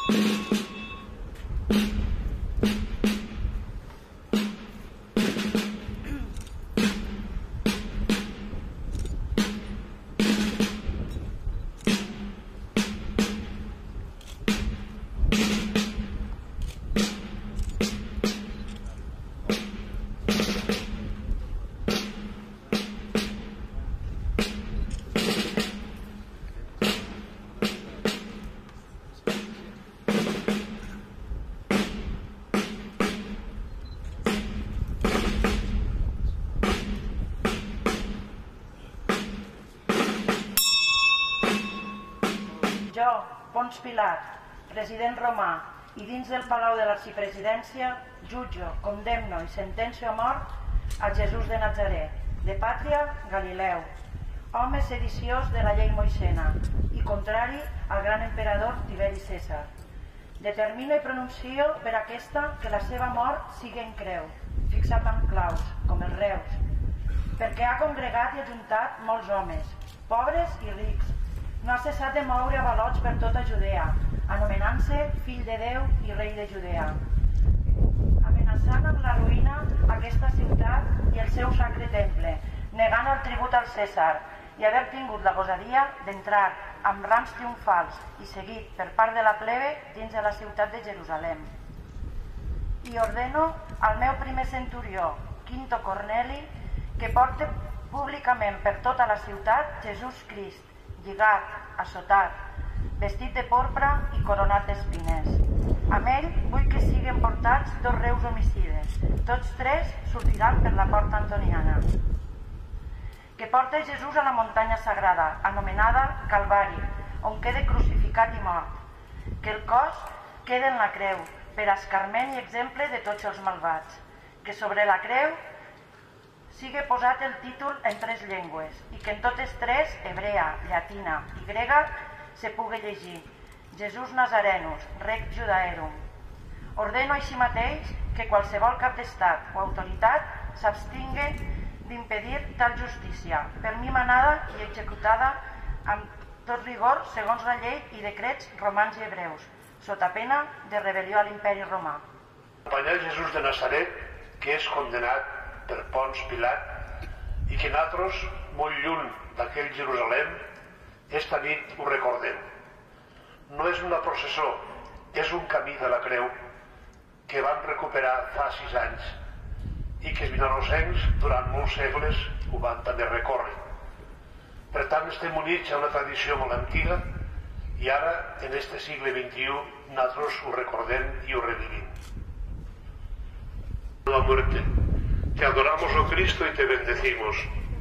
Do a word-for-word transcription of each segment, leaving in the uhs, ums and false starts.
Jo, Pons Pilat, president romà, i dins del Palau de l'Arxipresidència, jutjo, condemno i sentencio a mort a Jesús de Nazaret, de pàtria Galileu, home sediciós de la llei moixena i contrari al gran emperador Tiberi Cèsar. Determino i pronuncio per aquesta que la seva mort sigui en creu, fixat amb claus, com els reus, perquè ha congregat i ajuntat molts homes, pobres i rics. No ha cessat de moure avalots per tota Judea, anomenant-se fill de Déu i rei de Judea, amenaçant amb la ruïna aquesta ciutat i el seu sacre temple, negant el tribut al Cèsar i haver tingut la gosadia d'entrar amb rams triomfals i seguit per part de la plebe dins de la ciutat de Jerusalem. I ordeno al meu primer centurió, Quinto Corneli, que porte públicament per tota la ciutat Jesús Crist, lligat, assotat, vestit de porpra i coronat d'espines. Amb ell vull que siguin portats dos reus homicides. Tots tres sortiran per la porta antoniana. Que porte Jesús a la muntanya sagrada, anomenada Calvari, on quede crucificat i mort. Que el cos quede en la creu, per escarment i exemple de tots els malvats. Que sobre la creu sigui posat el títol en tres llengües i que en totes tres, hebrea, llatina i grega, se pugui llegir Jesús Nazarenus, Rex Judaerum. Ordeno així mateix que qualsevol cap d'estat o autoritat s'abstingui d'impedir tal justícia, per mi manada i executada amb tot rigor segons la llei i decrets romans i hebreus, sota pena de rebel·lió a l'imperi romà. Acompanyar Jesús de Nazaret, que és condenat per Pons Pilat, i que nosaltres, molt lluny d'aquell Jerusalem, esta nit ho recordem. No és una processó, és un camí de la creu que vam recuperar fa sis anys i que els vinarrosencs durant molts segles ho van també recórrer. Per tant, estem units a una tradició molt antiga i ara, en este segle vint-i-u, nosaltres ho recordem i ho revivim. La muerte. Te adoramos, oh Cristo, y te bendecimos.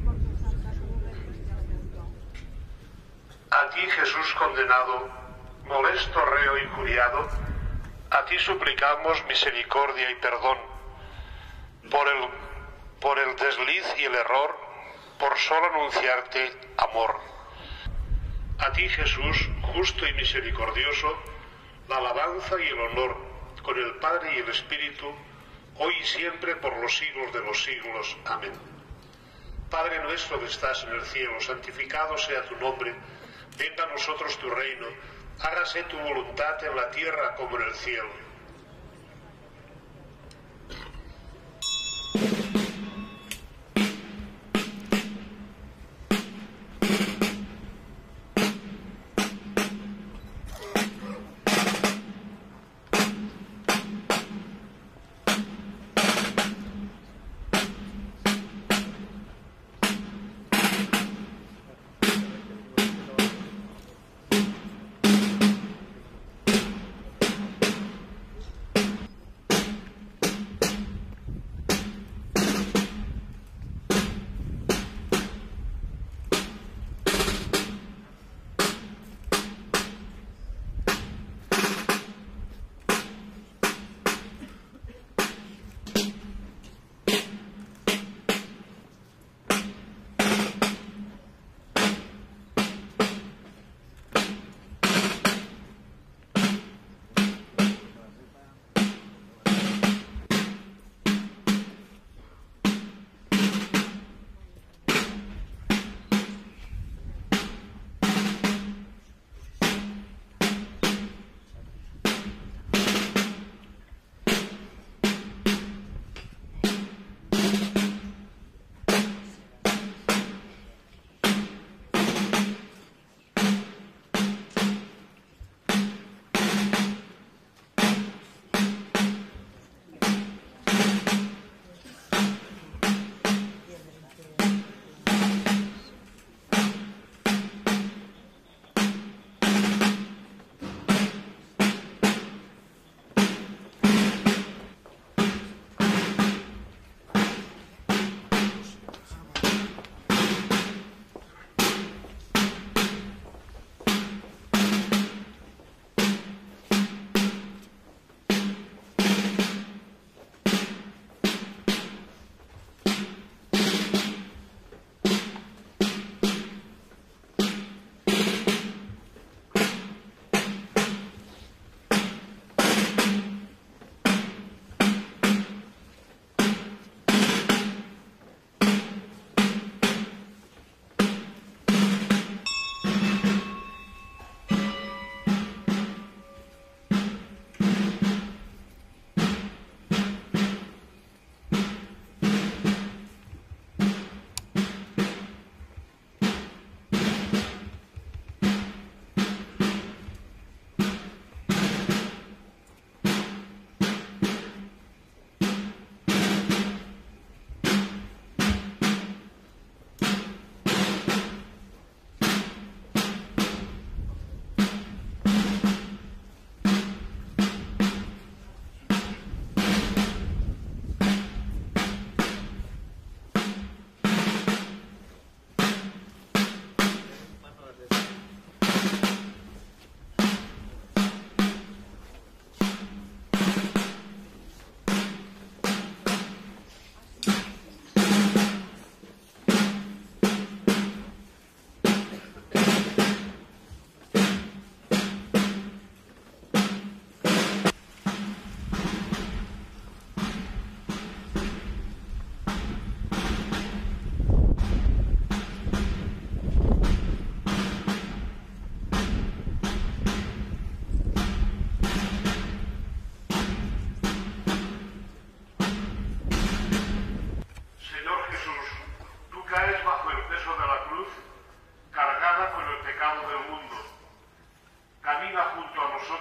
A ti, Jesús condenado, molesto reo y injuriado, a ti suplicamos misericordia y perdón por el, por el desliz y el error, por solo anunciarte amor. A ti, Jesús, justo y misericordioso, la alabanza y el honor, con el Padre y el Espíritu, hoy y siempre por los siglos de los siglos. Amén. Padre nuestro que estás en el cielo, santificado sea tu nombre, venga a nosotros tu reino, hágase tu voluntad en la tierra como en el cielo.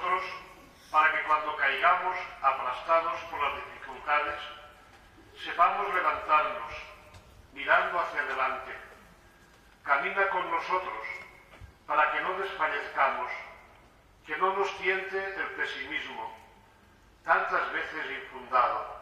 nosotros para que cuando caigamos aplastados por las dificultades, sepamos levantarnos, mirando hacia adelante. Camina con nosotros para que no desfallezcamos, que no nos tiente el pesimismo, tantas veces infundado.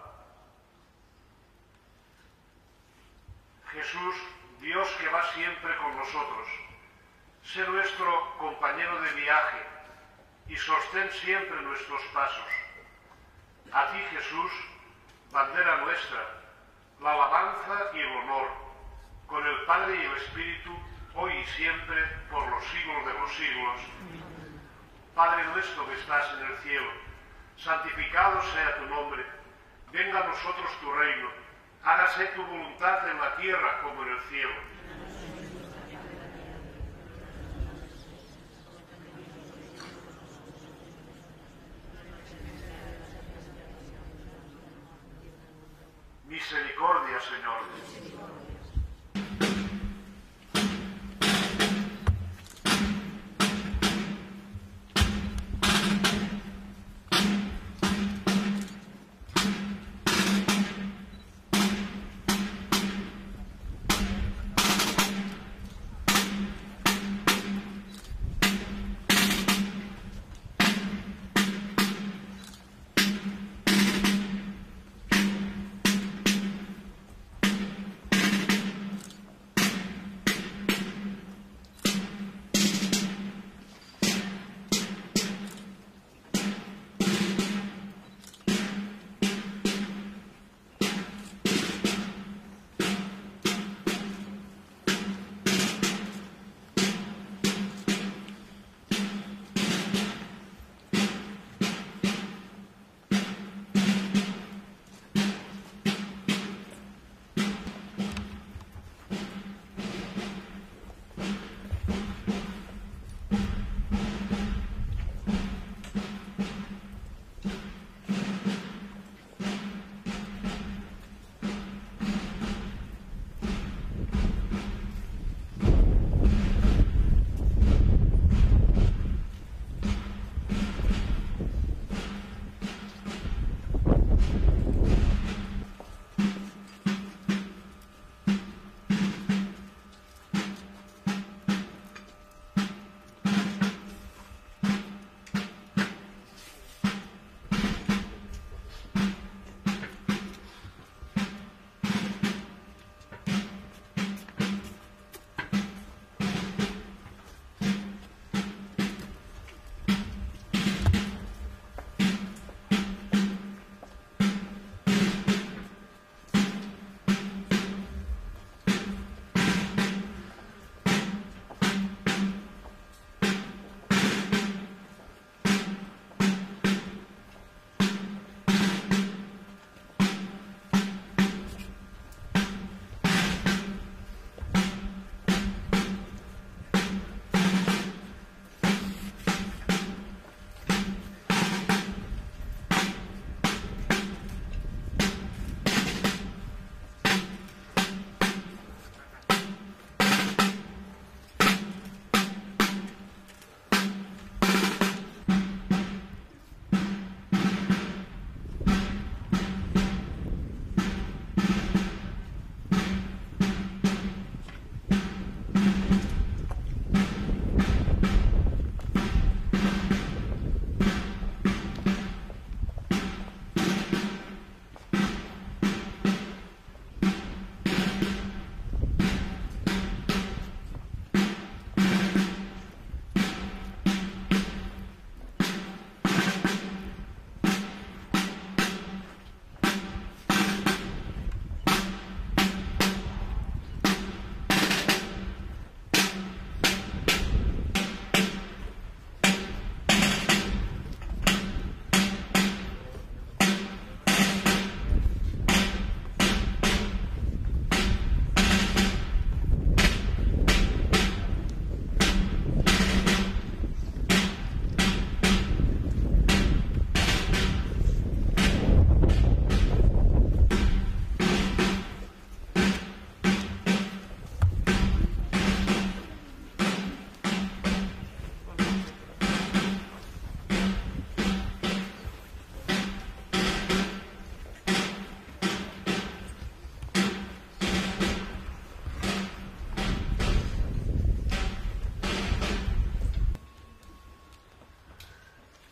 Jesús, Dios que va siempre con nosotros, sé nuestro compañero de viaje y sostén siempre nuestros pasos. A ti, Jesús, bandera nuestra, la alabanza y el honor, con el Padre y el Espíritu, hoy y siempre, por los siglos de los siglos. Padre nuestro que estás en el cielo, santificado sea tu nombre, venga a nosotros tu reino, hágase tu voluntad en la tierra como en el cielo. Misericordia, Señor.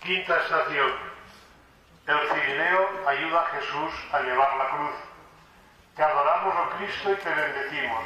Quinta estación. El cirineo ayuda a Jesús a llevar la cruz. Te adoramos, oh Cristo, y te bendecimos.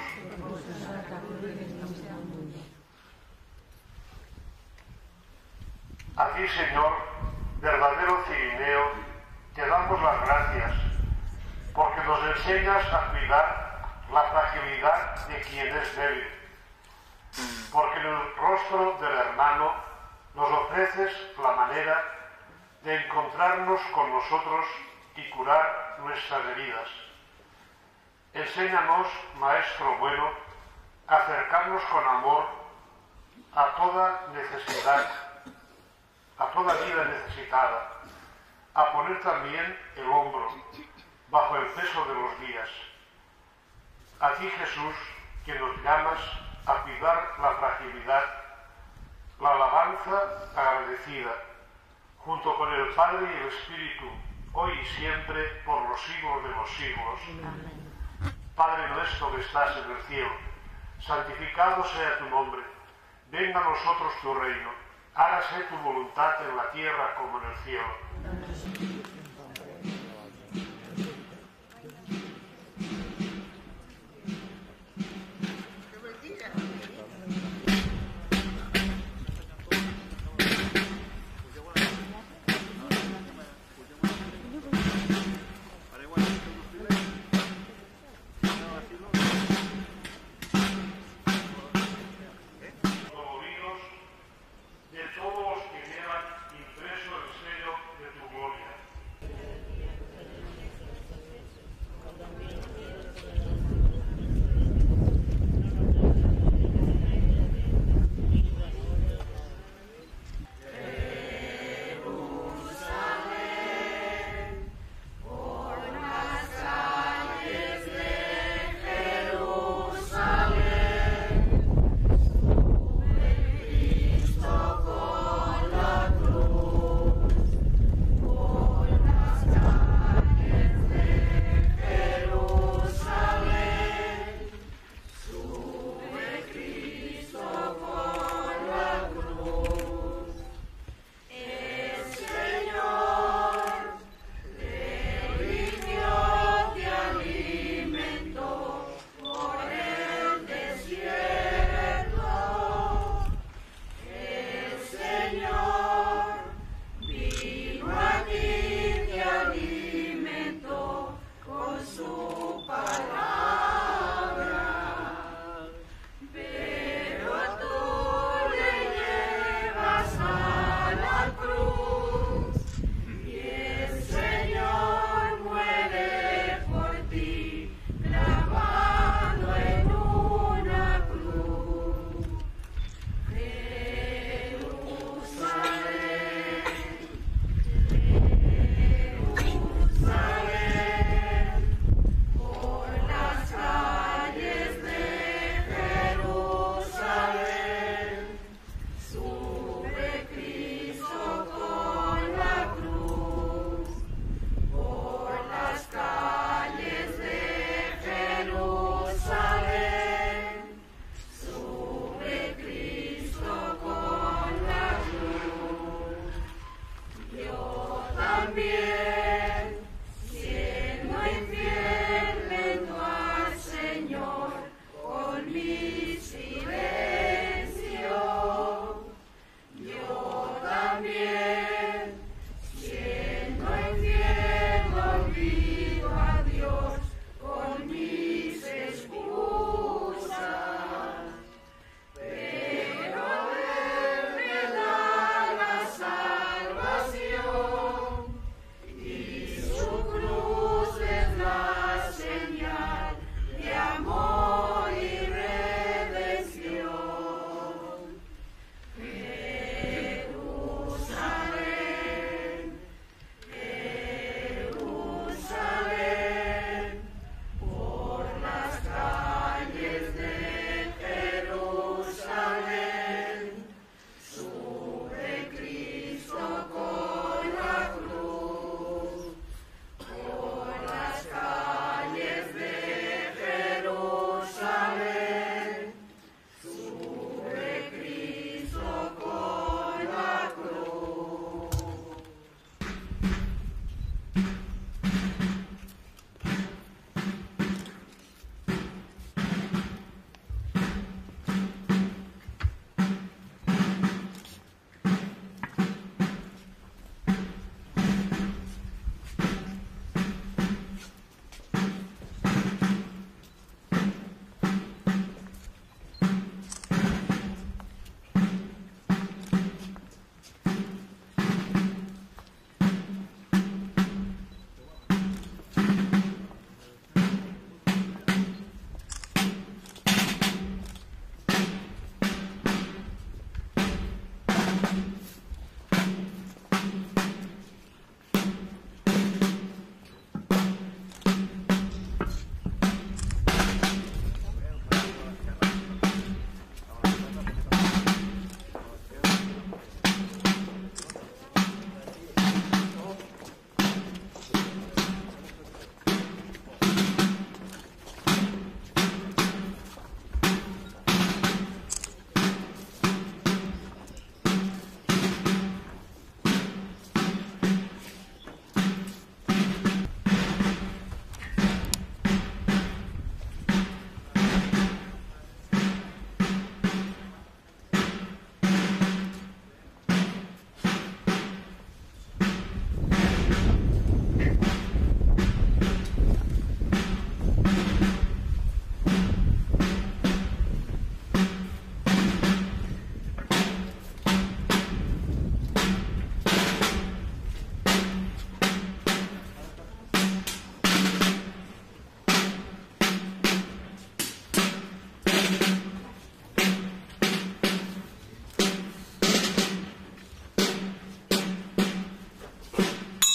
A ti, Señor, verdadero cirineo, te damos las gracias, porque nos enseñas a cuidar la fragilidad de quien es débil, porque en el rostro del hermano nos ofreces la manera de encontrarnos con nosotros y curar nuestras heridas. Enséñanos, Maestro bueno, a acercarnos con amor a toda necesidad, a toda vida necesitada, a poner también el hombro bajo el peso de los días. A ti, Jesús, que nos llamas a cuidar la fragilidad, la alabanza agradecida, junto con el Padre y el Espíritu, hoy y siempre, por los siglos de los siglos. Amén. Padre nuestro que estás en el cielo, santificado sea tu nombre. Venga a nosotros tu reino. Hágase tu voluntad en la tierra como en el cielo.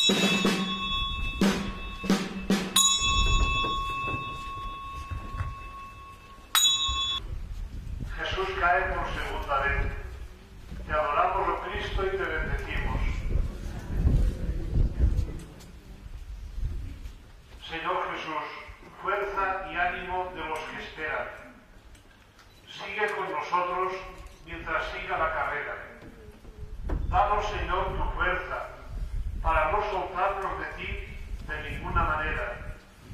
Jesús cae por segunda vez. Te adoramos, oh Cristo, y te bendecimos. Señor Jesús, fuerza y ánimo de los que esperan. Sigue con nosotros mientras siga la carrera. Danos, Señor, tu fuerza para no soltarnos de ti de ninguna manera.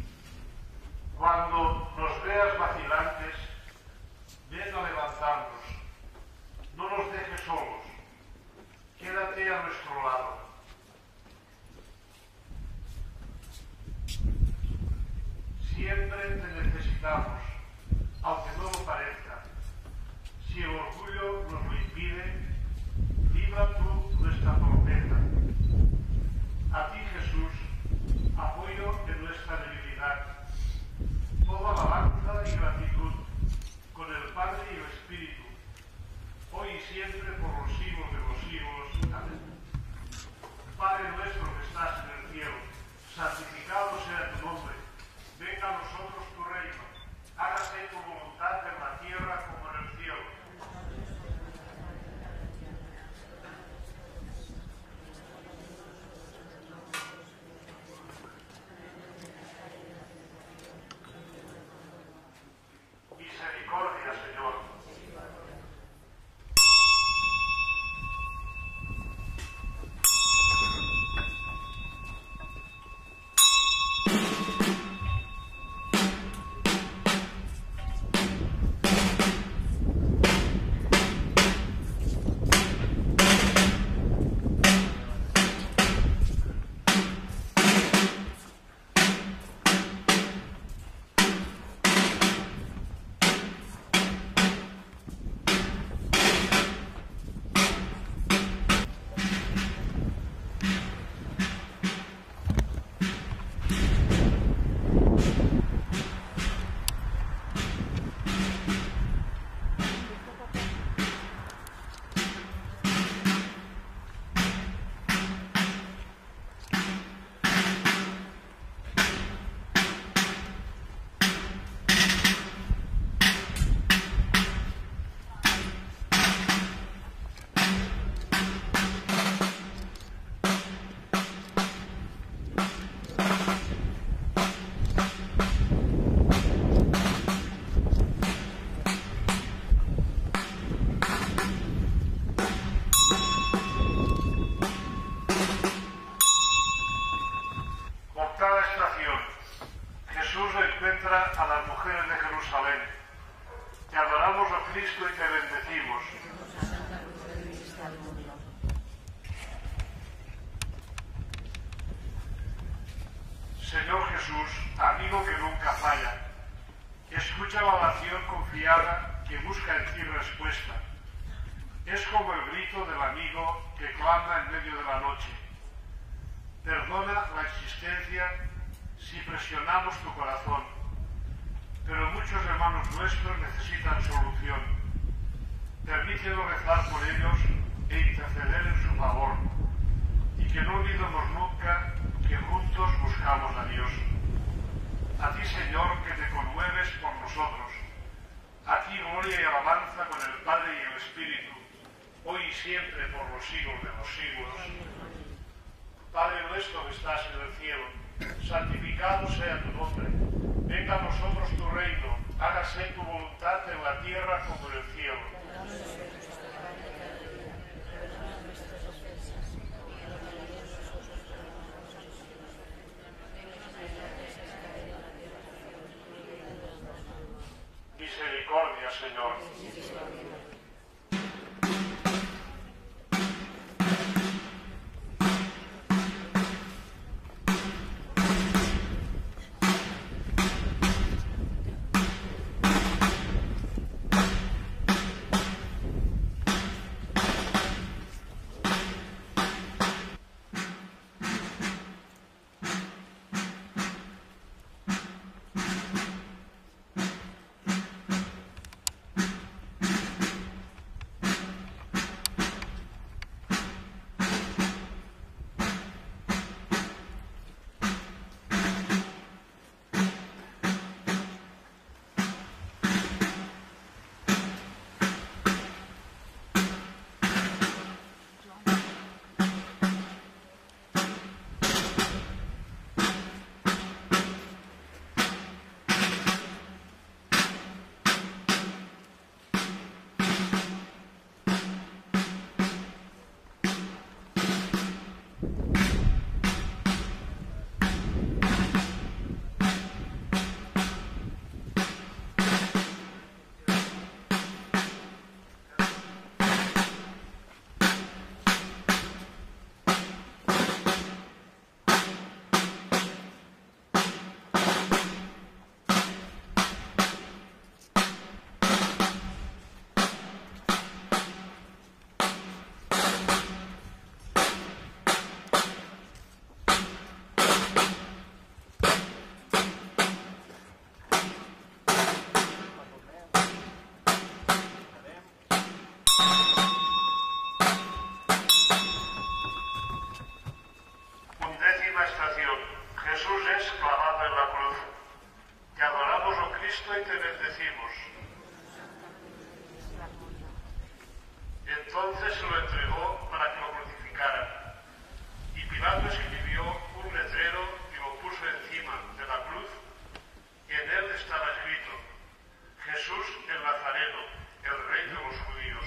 Cuando nos veas vacilantes, ven a levantarnos. No nos dejes solos. Quédate a nuestro lado. Siempre te necesitamos, aunque no lo parezca. Si el orgullo nos lo impide, libra tú nuestra torpeza. A ti, Jesús, apoyo en nuestra debilidad. Toda alabanza y gratitud, con el Padre y el Espíritu, hoy y siempre por los siglos de los siglos. Amén. Padre nuestro que estás en el cielo, santificado sea tu nombre. Venga a nosotros tu reino. Hágase tu voluntad en la tierra como en el cielo. Misericordia, Señor. A las mujeres de Jerusalén. Te adoramos, oh Cristo, y te bendecimos. Señor Jesús, amigo que nunca falla, escucha la oración confiada que busca en ti respuesta. Es como el grito del amigo que clama en medio de la noche. Perdona la existencia si presionamos tu corazón, pero muchos hermanos nuestros necesitan solución. Permítenos rezar por ellos e interceder en su favor, y que no olvidemos nunca que juntos buscamos a Dios. A ti, Señor, que te conmueves por nosotros, a ti gloria y alabanza con el Padre y el Espíritu, hoy y siempre por los siglos de los siglos. Padre nuestro que estás en el cielo, santificado sea tu nombre. Venga a nosotros tu reino, hágase tu voluntad en la tierra como en el cielo. Misericordia, Señor. Jesús es clavado en la cruz. Te adoramos, oh Cristo, y te bendecimos. Entonces se lo entregó para que lo crucificaran. Y Pilato escribió un letrero y lo puso encima de la cruz, y en él estaba escrito: Jesús el Nazareno, el Rey de los judíos.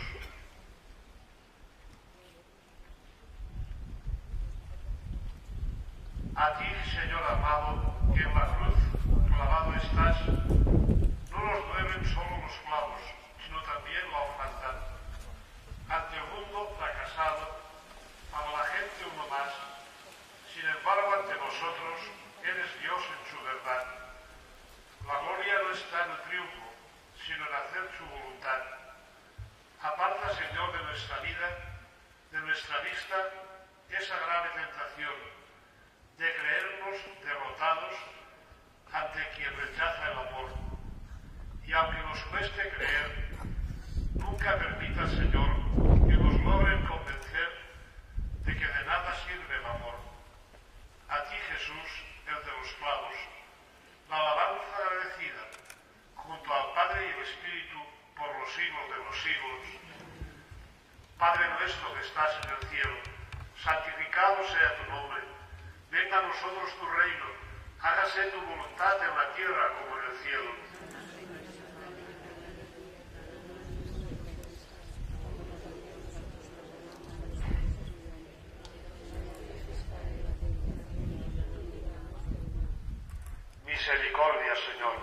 A ti, Señor amado, que en la cruz clavado estás, no nos duelen solo los clavos, sino también la orfandad. Ante el mundo fracasado, para la gente uno más, sin embargo ante nosotros eres Dios en su verdad. La gloria no está en el triunfo, sino en hacer su voluntad. Aparta, Señor, de nuestra vida, de nuestra vista, esa grave tentación de creernos derrotados ante quien rechaza el amor. Y aunque nos cueste creer, nunca permita, Señor, que nos logren convencer de que de nada sirve el amor. A ti, Jesús, el de los clavos, la alabanza agradecida, junto al Padre y el Espíritu, por los siglos de los siglos. Padre nuestro que estás en el cielo, santificado sea tu nombre. Venga a nosotros tu reino, hágase tu voluntad en la tierra como en el cielo. Misericordia, Señor.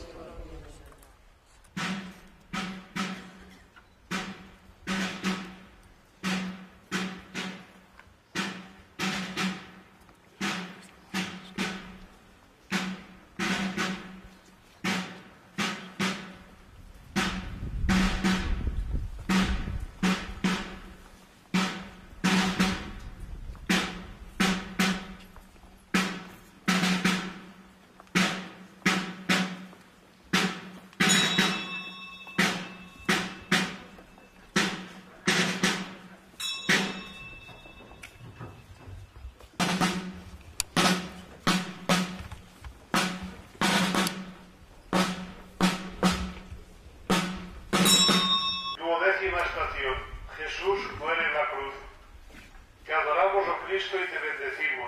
Estación. Jesús muere en la cruz. Te adoramos, oh Cristo, y te bendecimos.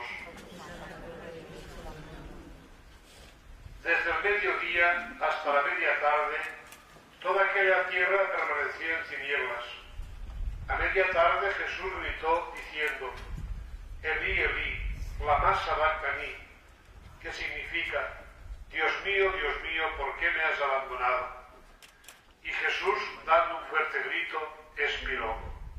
Desde el mediodía hasta la media tarde, toda aquella tierra permanecía en tinieblas. A media tarde Jesús gritó diciendo: Elí, Elí, lama sabactani, que significa: Dios mío, Dios mío, ¿por qué me has abandonado? Y Jesús, dando un fuerte grito, expiró.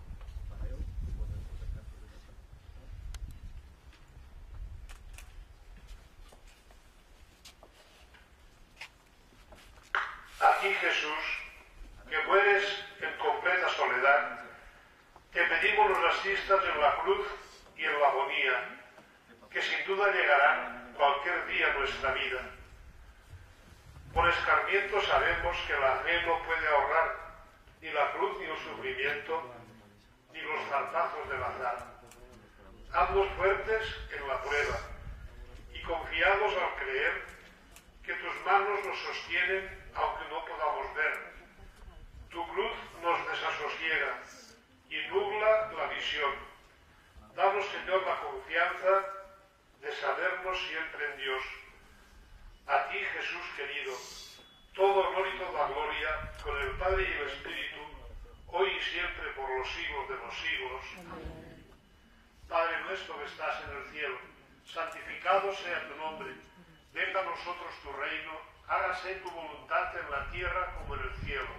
Aquí, Jesús, que mueres en completa soledad, te pedimos nos asistas en la cruz y en la agonía, que sin duda llegarán cualquier día a nuestra vida. Por escarmiento sabemos que la fe no puede ahorrar ni la cruz ni el sufrimiento, ni los zarpazos del azar. Haznos fuertes en la prueba y confiados al creer que tus manos nos sostienen aunque no podamos ver. Tu cruz nos desasosiega y nubla la visión. Danos, Señor, la confianza de sabernos siempre en Dios. A ti, Jesús querido, todo honor y toda gloria con el Padre y el Espíritu, hoy y siempre por los siglos de los siglos. Padre nuestro que estás en el cielo, santificado sea tu nombre. Venga a nosotros tu reino, hágase tu voluntad en la tierra como en el cielo.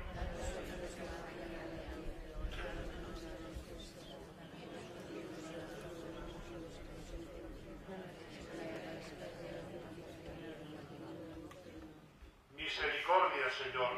Misericordia, Señor.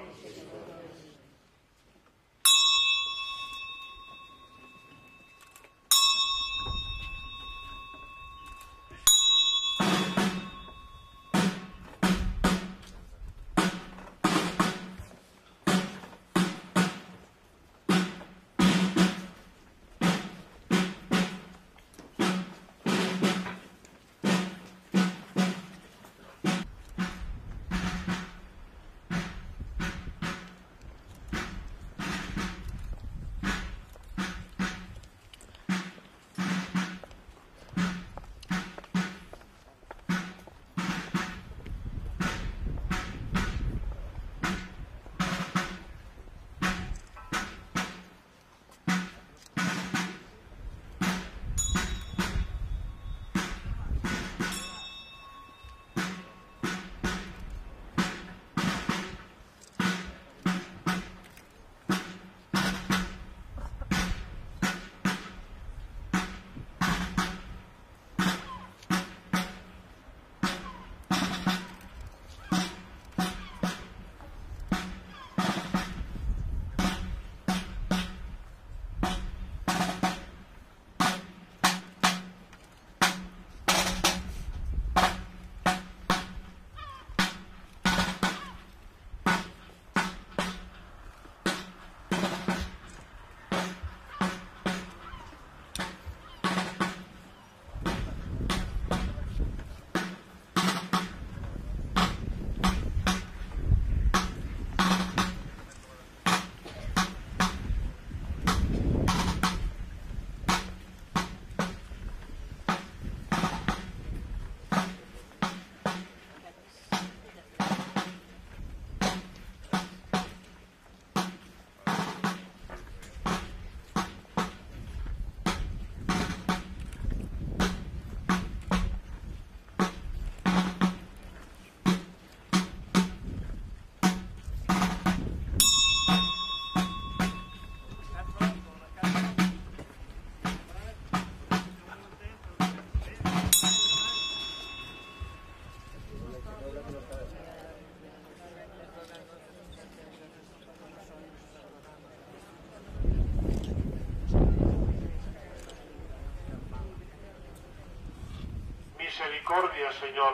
Misericordia, Señor.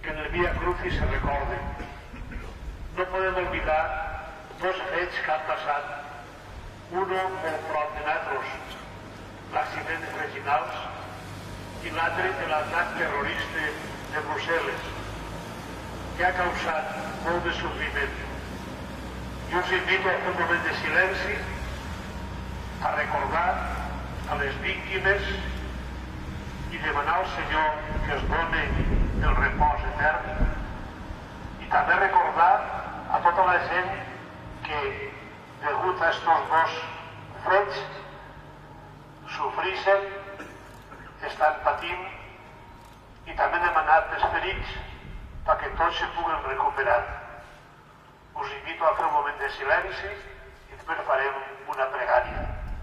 que en el Via Crucis se recorde. No podem oblidar dos fets que han passat, uno molt prop de nosaltres, l'accident de Freginals, i l'altre de l'atac terrorista de Brussel·les, que ha causat molt de sofriment. Jo us invito a fer un moment de silenci, a recordar a les víctimes i demanar al Senyor que es doni el repòs etern, i també recordar a tota la gent que, degut a estos dos fets, sofrixen, estan patint, i també demanar pels ferits perquè tots se puguen recuperar. Us invito a fer un moment de silenci i després farem una pregària.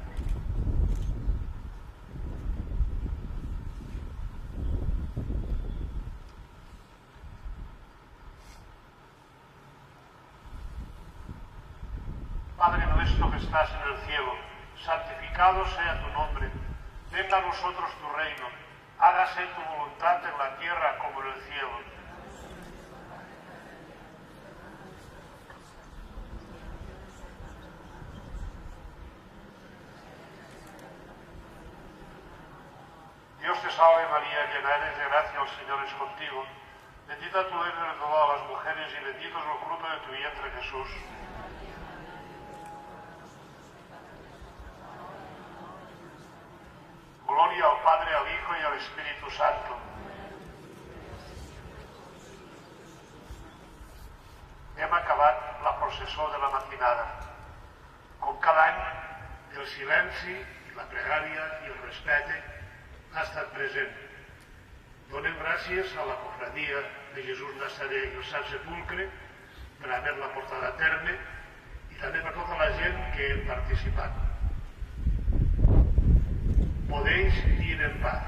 Padre nuestro que estás en el cielo, santificado sea tu nombre. Venga a nosotros tu reino. Hágase tu voluntad en la tierra como en el cielo. Dios te salve María, llena eres de gracia, el Señor es contigo. Bendita tú eres de todas las mujeres y bendito es el fruto de tu vientre Jesús. Gloria al Padre, al Hijo y al Espíritu Santo. Hem acabat la processó de la matinada. Com cada any, el silenci, la pregària i el respecte ha estat present. Donem gràcies a la cofradia de Jesús Nazaré i el Sant Sepulcre per haver-la portada a terme i també per tota la gent que hem participat. Podéis ir en paz.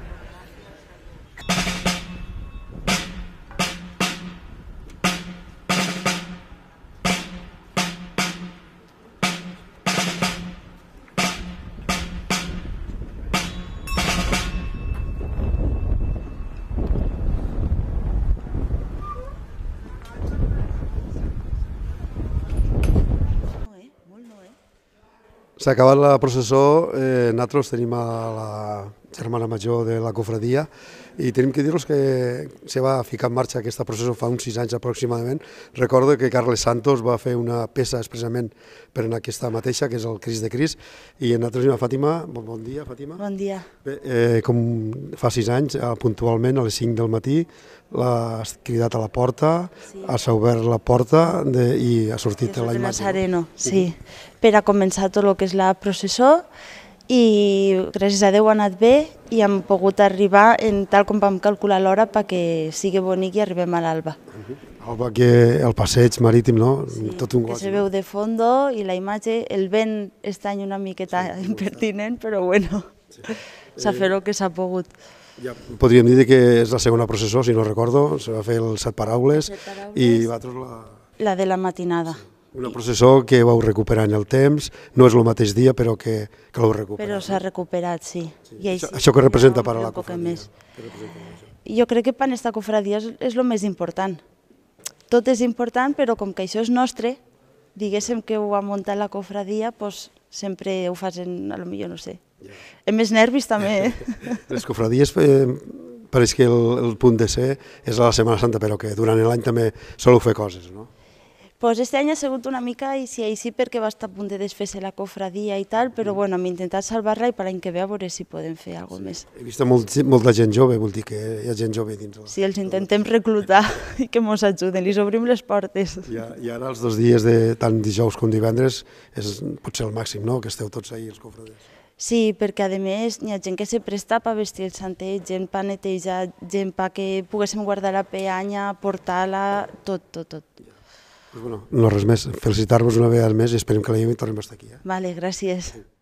S'ha acabat la processó, eh, nosaltres tenim a la germana major de la cofradia i tenim que dir-los que se va ficar en marxa aquesta processó fa uns sis anys aproximadament. Recordo que Carles Santos va fer una peça expressament per en aquesta mateixa, que és el Crist de Crist, i nosaltres tenim a Fàtima. Bon, bon dia, Fàtima. Bon dia. Bé, eh, com fa sis anys, eh, puntualment a les cinc del matí, l'has cridat a la porta, sí. Has obert la porta de, i ha sortit Jesús la imatge. Nazareno, sí, per a començar tot el que és la processó, i gràcies a Déu ha anat bé i hem pogut arribar en tal com vam calcular l'hora perquè sigui bonic i arribem a l'alba. Alba, que el passeig marítim, no? Sí, tot un que goig, se no? veu de fondo i la imatge, el vent està una miqueta sí, impertinent, però bueno, s'ha fet el que s'ha pogut. Ja podríem dir que és la segona processó, si no recordo, se va fer els set paraules, set paraules i vosaltres la... La de la matinada. Sí. Una processó que vau recuperar en el temps, no és el mateix dia, però que, que l'heu recuperat. Però s'ha recuperat, sí. sí. I això, això que representa per a la cofradia? Jo crec que per a aquesta cofradia és, és el més important. Tot és important, però com que això és nostre, diguéssim que ho ha muntat la cofradia, doncs sempre ho fas en, a lo millor, no sé. Yeah. Hem més nervis també, eh? Les cofradies, eh, pareix que el, el punt de ser és a la Setmana Santa, però que durant l'any també soleu fer coses, no? Pues este any ha sigut una mica així, així perquè va estar a punt de desfer-se la cofradia i tal, però bueno, hem intentat salvar-la i per l'any que ve a veure si podem fer alguna cosa més. He vist molt, molta gent jove, vol dir que hi ha gent jove dins. La... Sí, els intentem reclutar i que ens ajuden, li obrim les portes. I, I ara els dos dies, de tant dijous com divendres, és potser el màxim, no?, que esteu tots ahí, els cofrades. Sí, perquè a més hi ha gent que se presta per vestir el santet, gent per netejar, gent perquè poguéssim guardar la peanya, portar-la, tot, tot, tot. Pues bueno, no res més, felicitar-vos una vegada més i esperem que la llevi tornem a estar aquí. Eh? Vale, gràcies. Sí.